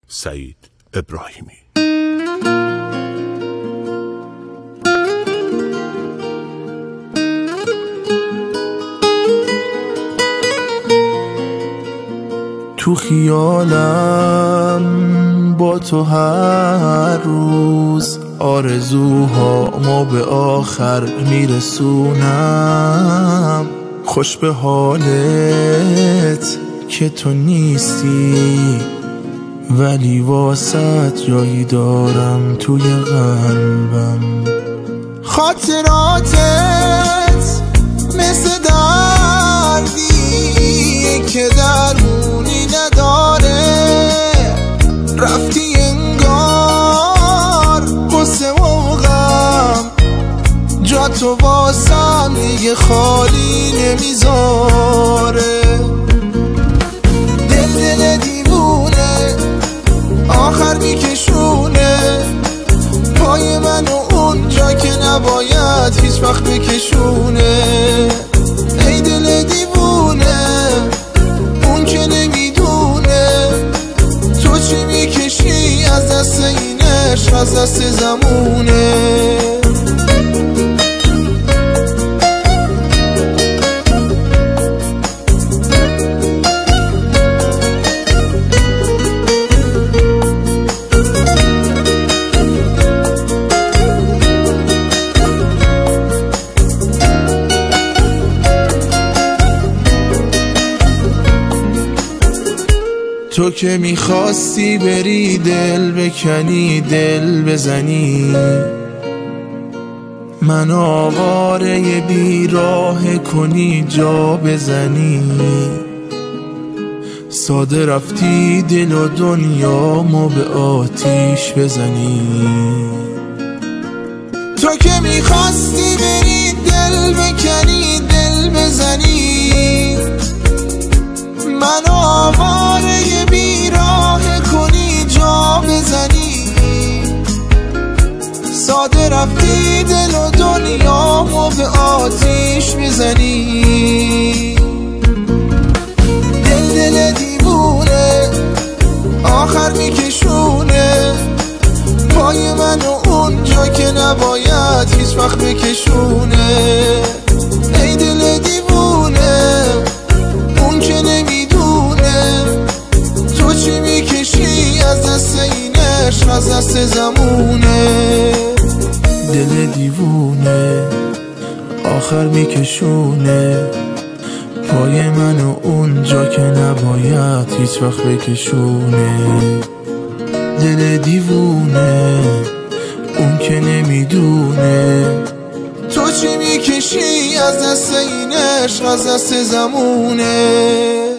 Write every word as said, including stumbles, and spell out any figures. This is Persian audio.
سعید ابراهیمی. تو خیالم با تو هر روز آرزوهامو به آخر میرسونم. خوش به حالت که تو نیستی، ولی واسط جایی دارم توی قلبم. خاطراتت مثل دردی که درمونی نداره، رفتی انگار قصه و غم، جا تو واسم دیگه خالی نمیذاره. دل دل دیوونه آخر میکشونه پای منو اونجا که نباید هیچ وقت بکشونه. ای دل دیوونه اون که نمیدونه تو چی میکشی از دست این عشق، از دست زمونه. تو که میخواستی بری دل بکنی دل بزنی، من آواره بیراه کنی جا بزنی. ساده رفتی دل و دنیامو به آتیش بزنی. تو که میخواستی بری دل بکنی دل بزنی، من آواره بیراه کنی جا بزنی. ساده رفتی دل و دنیامو به آتیش بزنی. دل دل دیوونه آخر میکشونه پای منو اونجا که نباید هیچ وقت بکشونه. ای دل دیوونه اون که نمیدونه تو چی میکشی از دست این عشق، از دست زمونه. دل دیوونه آخر میکشونه پای منو اونجا که نباید هیچ وقت بکشونه. دل دیوونه اون که نمیدونه تو چی میکشی از دست این عشق، از دست زمونه.